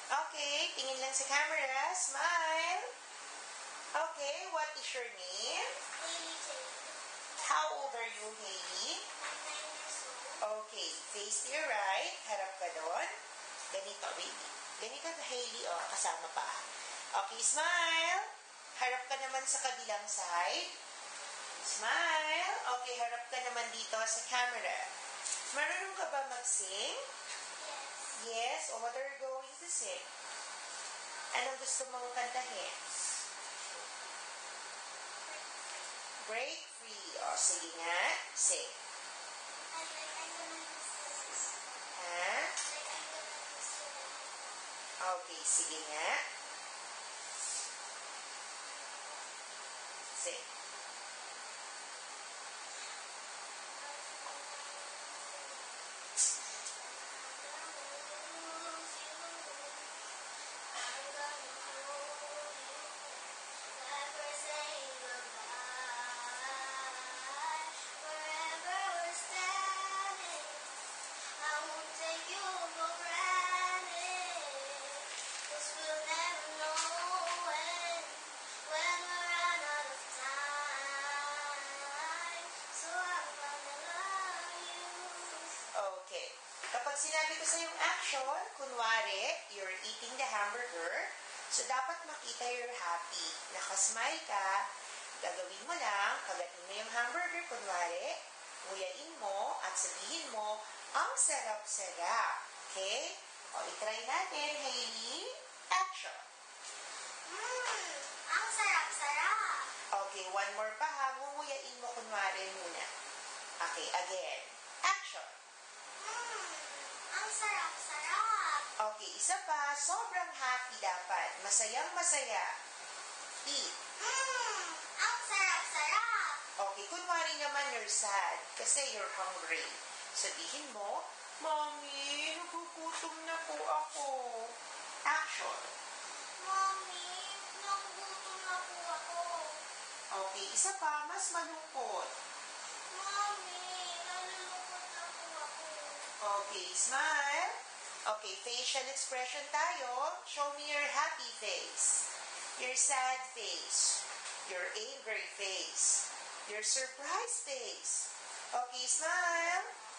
Okay, tingin lang sa camera. Smile. Okay, what is your name? Hailey Jade. How old are you, Hailey? I'm 9 years old. Okay, face to your right. Harap ka doon. Ganito, baby. Ganito, Hailey, kasama pa. Okay, smile. Harap ka naman sa kabilang side. Smile. Okay, harap ka naman dito sa camera. Marunong ka ba mag-sing? Yes. Yes. O what are you going to sing? Anong gusto mong kantahin? Break free. O, sige nga. Sing. Ha? Okay, sige nga. Sing. Okay. Kapag sinabi ko sa yung action, kunwari, you're eating the hamburger, so dapat makita you're happy. Nakasmile ka, gagawin mo lang, kagatin mo yung hamburger, kunwari, nguyain mo at sabihin mo, ang sarap-sarap. Okay? O, itry natin, Hailey. Action. Ang sarap-sarap. Okay, one more pa ha. Ngunguyain mo kunwari muna. Okay, again. Action. Ang sarap-sarap. Okay, isa pa. Sobrang happy dapat. Masayang-masaya. Eat. Ang sarap-sarap. Okay, kunwari naman you're sad kasi you're hungry. Sabihin mo, Mommy, nagugutom na po ako. Action. Mommy, nagugutom na po ako. Okay, isa pa. Mas malungkot. Mommy, nalulungkot na po ako. Okay, smile. Okay, facial expression tayo. Show me your happy face. Your sad face. Your angry face. Your surprised face. Okay, smile.